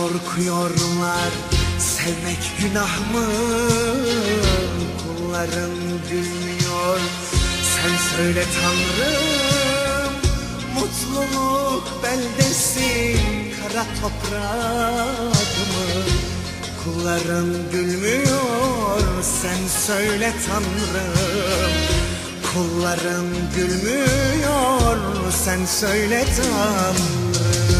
korkuyorlar. Sevmek günah mı? Kulların gülmüyor. Sen söyle Tanrım, mutluluk beldesi kara toprak mı? Kulların gülmüyor. Sen söyle Tanrım, kulların gülmüyor. Sen söyle Tanrım.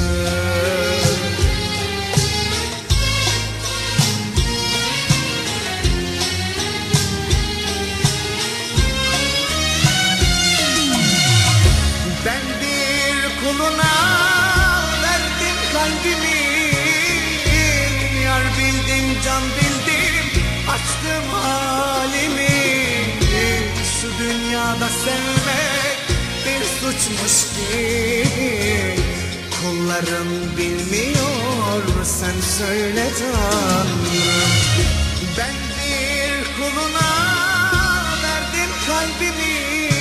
Ben bir kuluna verdim kalbimi, yar bildim, can bildim, açtım halimi. Şu dünyada sevmek bir suçmuş gibi, kulların bilmiyor. Sen söyle Tanrım. Ben bir kuluna verdim kalbimi,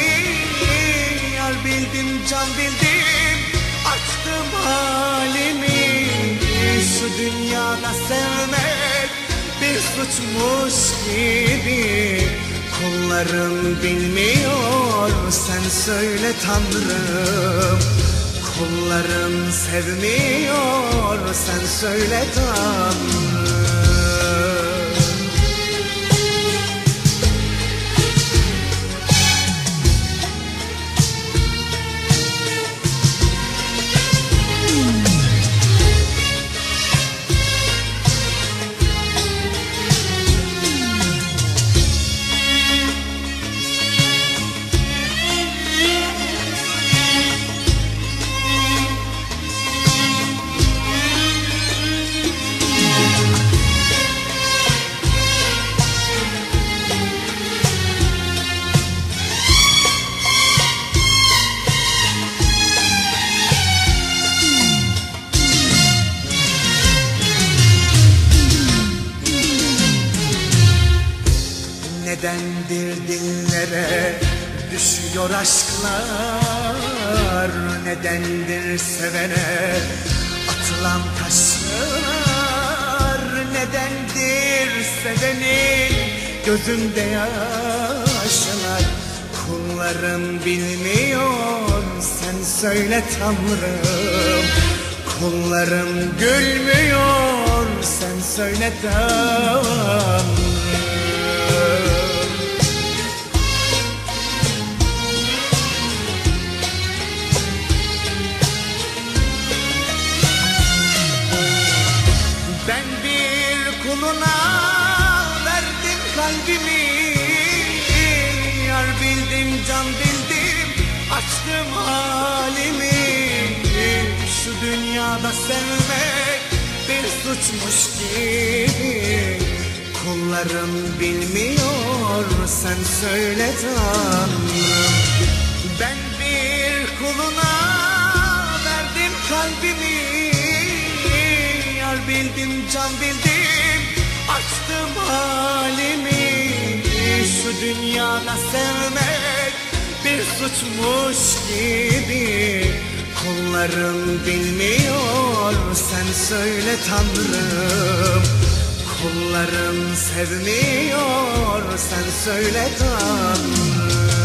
bildim, can bildim, açtım halimi. Şu dünyada sevmek bir suçmuş gibi, kulların bilmiyor. Sen söyle Tanrım, kulların sevmiyor. Sen söyle Tanrım. Nedendir dillere düşüyor aşklar? Nedendir sevene atılan taşlar? Nedendir sevenin gözünde yaşlar? Kullarım bilmiyor. Sen söyle Tanrım, kullarım gülmüyor. Sen söyle Tanrım. Ben bir kuluna verdim kalbimi, yar bildim, can bildim, açtım halimi. Şu dünyada sevmek bir suçmuş gibi, kulların bilmiyor. Sen söyle Tanrım. Ben bir kuluna verdim kalbimi, bildim, can bildim, açtım halimi. Şu dünyada sevmek bir suçmuş gibi, kulların bilmiyor. Sen söyle Tanrım, kulların sevmiyor. Sen söyle Tanrım.